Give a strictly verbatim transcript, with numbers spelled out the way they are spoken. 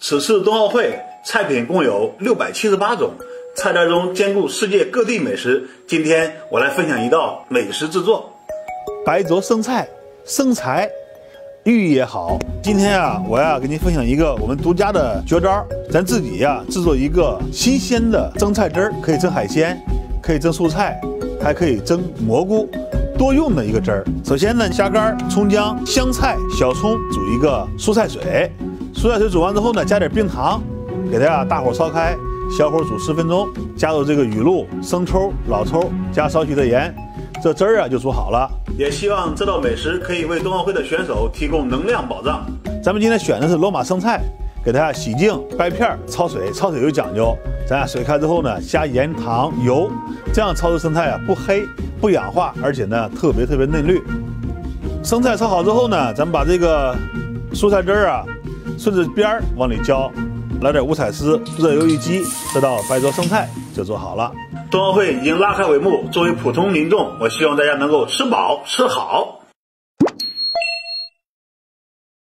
此次冬奥会菜品共有六百七十八种，菜单中兼顾世界各地美食。今天我来分享一道美食制作——白灼生菜。生财，寓意也好。今天啊，我要给您分享一个我们独家的绝招，咱自己呀、啊、制作一个新鲜的蒸菜汁儿，可以蒸海鲜，可以蒸蔬菜，还可以蒸蘑菇。 多用的一个汁儿。首先呢，虾干、葱姜、香菜、小葱煮一个蔬菜水，蔬菜水煮完之后呢，加点冰糖，给它呀大火烧开，小火煮十分钟，加入这个雨露、生抽、老抽，加少许的盐，这汁儿啊就煮好了。也希望这道美食可以为冬奥会的选手提供能量保障。咱们今天选的是罗马生菜，给它洗净、掰片、焯水，焯水有讲究，咱俩水开之后呢，加盐、糖、油，这样焯制生菜啊不黑。 不氧化，而且呢特别特别嫩绿。生菜焯好之后呢，咱们把这个蔬菜汁儿啊，顺着边儿往里浇，来点五彩丝，热油一激，这道白灼生菜就做好了。冬奥会已经拉开帷幕，作为普通民众，我希望大家能够吃饱吃好。